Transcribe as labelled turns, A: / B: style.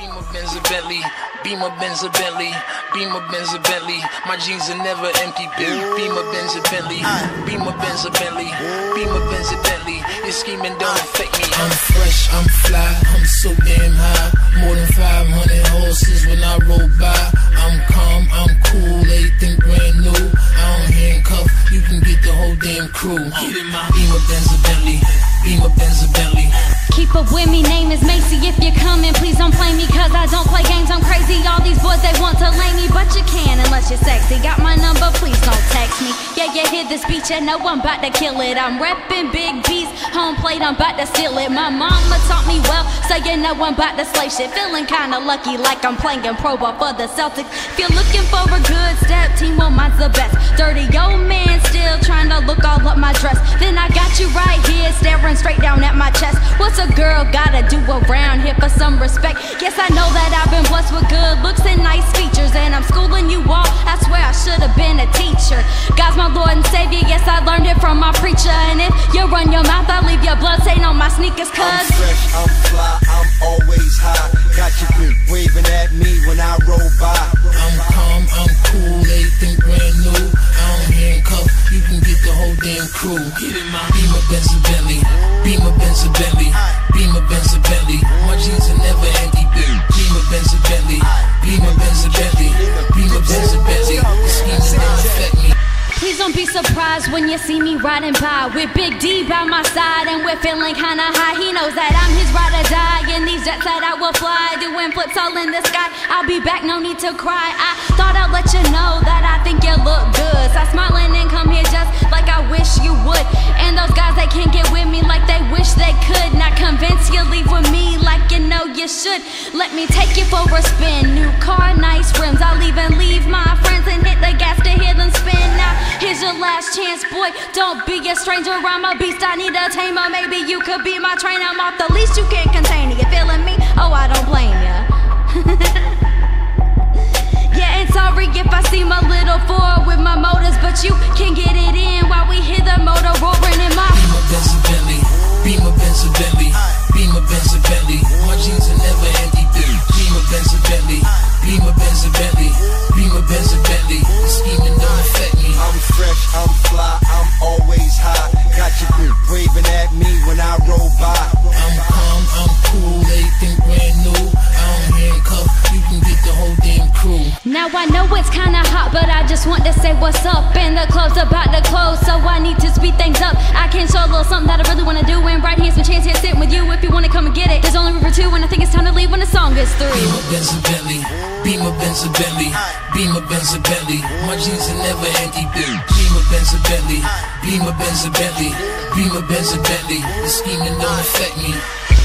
A: Beamer, Benz, a Bentley. Beamer, Benz, a Bentley. Beamer, Benz, a Bentley. My jeans are never empty. Beamer, Benz, a Bentley. Beamer, Benz, a Bentley. Beamer, Benz, a Bentley. Your scheming don't affect me. I'm fresh, I'm fly, I'm so damn high. More than 500 horses when I roll by. I'm calm, I'm cool, everything brand new. I don't handcuff, you can get the whole damn crew. Beamer, Benz, a Bentley. Beamer, Benz, a Bentley.
B: Keep up with me, name is Macy. If you're coming, please don't play me, cause I don't play games, I'm crazy. All these boys, they want to lay me, but you can unless you're sexy. Got my number, please don't text me. Yeah, you hear this beat, you know I'm about to kill it. I'm reppin' big B's, home plate, I'm about to steal it. My mama taught me well, so you know I'm about to slay shit. Feeling kinda lucky like I'm playing pro ball for the Celtics. If you're looking for a good step, team, well mine's the best. Dirty old man still trying to look all up my dress. Then I got you right here, staring straight down at my chest. What's a girl gotta do around here for some respect? Yes, I know that I've been blessed with good looks and nice features, and I'm schooling you all, I swear I should've been a teacher. God's my Lord and Savior, yes, I learned it from my preacher. And if you run your mouth, I'll leave your blood stain on my sneakers, cuz
C: I'm fresh, I'm fly, I'm always high. Got your group waving at me when I roll by.
A: I'm calm, I'm cool, everything brand new. I don't handcuff, you can get the whole damn crew. Beamer, Benz, a Bentley. Beamer, Benz, a Bentley. Beamer, Benz, a Bentley. My jeans are never empty. Beamer, Benz, a Bentley. Beamer, Benz, a Bentley. Beamer, Benz, a Bentley. The scheming don't affect me.
B: please don't be surprised when you see me riding by with Big D by my side, and we're feeling kinda high. He knows that I'm his ride or die, in these jets that I will fly, doing flips all in the sky. I'll be back, no need to cry. I thought I'd let you know that I think you look good. Stop smiling and come here just like I wish you would. And those guys, they can't get with me like they wish they could. Not convinced you leave with me like you know you should. Let me take you for a spin. New car, nice rims. I'll even leave my friends and hit the gas to hear them spin. Now here's your last chance, boy. Don't be a stranger. I'm a beast, I need a tamer. Maybe you could be my trainer. I'm off the leash, you can't contain it. You feeling me? Oh, I don't blame ya. Yeah, and sorry if I seem a little forward with my motors, but you can get it in while we hear the motor roaring in my
A: Beamer, Benz, a Bentley. Beamer, Benz, a Bentley. Beamer, Benz, a Bentley. My jeans are never empty. Beamer, Benz, a Bentley. Beamer, Benz, a Bentley. Beamer, Benz, a Bentley. The scheming don't affect me.
C: I'm fresh, I'm fly, I'm always high. Got your group waving at me when I roll by.
A: I'm calm, I'm cool, everything brand new. I don't handcuff, you can get the whole damn crew.
B: Now I know it's kinda hot, but I just want to say what's up. And the club's about to close, so I need to speed things up. I can show a little something that I really wanna do, and right here's my chance here sitting with you. If you wanna come and get it, there's only room for two, and I think it's time to leave when the song is through.
A: Beamer, Benz, a Bentley. Beamer, Benz, a Bentley. Beamer, Benz, a Bentley. My jeans are never empty. Beamer, Benz, a Bentley. Beamer, Benz, a Bentley. Beamer, Benz, a Bentley. The scheming don't affect me.